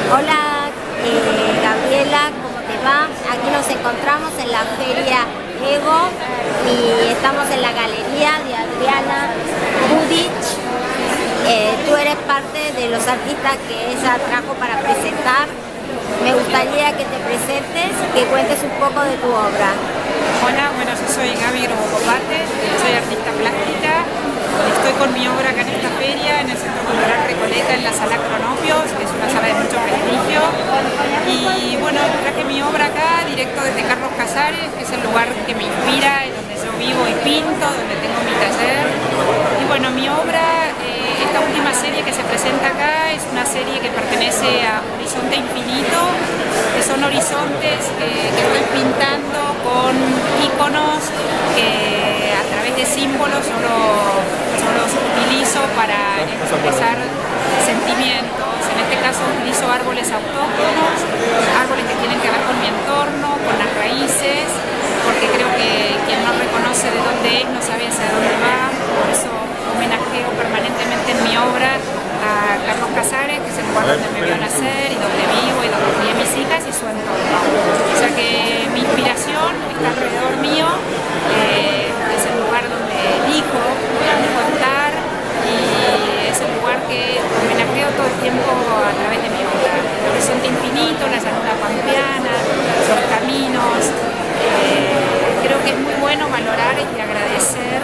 Hola Gabriela, ¿cómo te va? Aquí nos encontramos en la Feria Ego y estamos en la galería de Adriana Budic. Tú eres parte de los artistas que ella trajo para presentar. Me gustaría que te presentes, que cuentes un poco de tu obra. Hola, bueno, yo soy Gaby Robopate, soy artista plástica. Estoy con mi obra acá en esta feria, en el Centro Cultural Recoleta, en la Sala Cronopios, que es una sala de mucho prestigio. Y bueno, traje mi obra acá, directo desde Carlos Casares, que es el lugar que me inspira, y donde yo vivo y pinto, donde tengo mi taller. Y bueno, mi obra, esta última serie que se presenta acá, es una serie que pertenece a Horizonte Infinito, que son horizontes que estoy pintando con iconos que a través de símbolos yo los utilizo para expresar sentimientos. En este caso utilizo árboles autóctonos, árboles que tienen que ver con mi entorno, con las raíces, porque creo que quien no reconoce de dónde es no sabe hacia dónde va. Por eso homenajeo permanentemente en mi obra a Carlos Casares, que es el lugar donde me vio nacer y donde vivo y donde crié mis hijas y su entorno. O sea que mi inspiración está alrededor mío, es el lugar donde elijo contar y es el lugar que homenajeo todo el tiempo a través de mi obra. El horizonte infinito, la llanura pampeana, los caminos. Creo que es muy bueno valorar y agradecer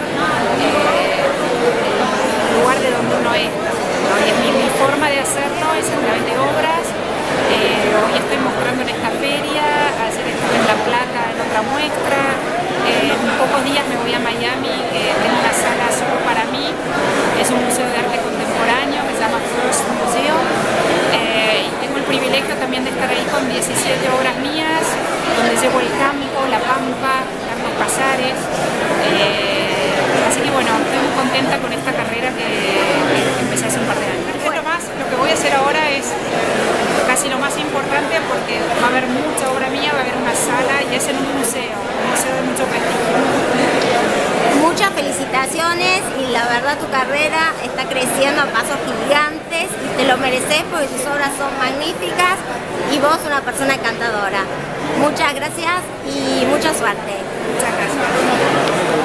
el lugar de donde uno es. Y mi forma de hacerlo es a través de obras. Hoy estoy mostrando en esta feria, ayer estuve en La Plata en otra muestra. En pocos días me voy a Miami, tengo una sala solo para mí. Es un museo de arte contemporáneo que se llama First Museum. Y tengo el privilegio también de estar ahí con 17 obras mías, donde llevo el campo, la pampa, Carlos Casares. Así que bueno, estoy muy contenta con esta carrera que empecé hace un par de años. Lo que voy a hacer ahora es casi lo más importante, porque va a haber mucha obra mía, va a haber una sala y es en un museo de mucho prestigio. Muchas felicitaciones y la verdad tu carrera está creciendo a pasos gigantes y te lo mereces porque tus obras son magníficas y vos una persona encantadora. Muchas gracias y mucha suerte. Muchas gracias.